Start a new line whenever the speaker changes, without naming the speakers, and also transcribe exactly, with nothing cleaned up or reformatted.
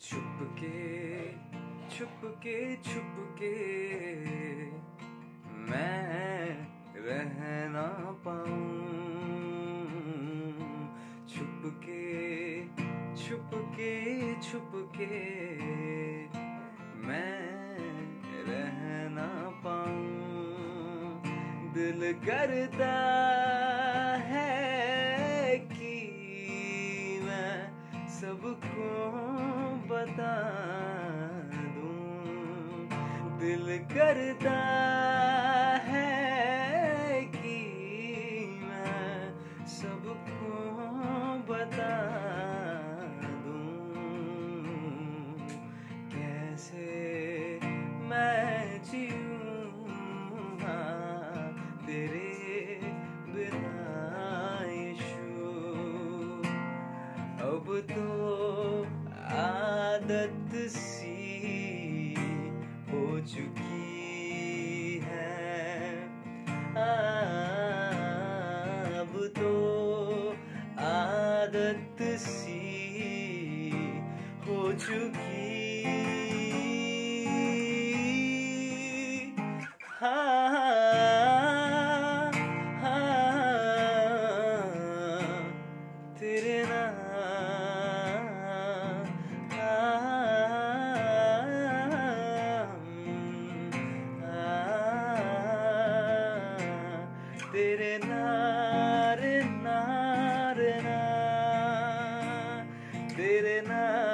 छुपके छुपके छुपके मैं रह ना पाऊं, छुपके छुपके छुपके मैं रह ना पाऊं। दिल करता है कि मैं सबको बता दूं, दिल करता है कि मैं सबको बता दूं। कैसे मैं जीऊंगा तेरे बिना यीशु, अब तो आदत सी हो चुकी है, अब तो आदत सी हो चुकी। हाँ तेरे तेरे नारे नारे ना, तेरे ना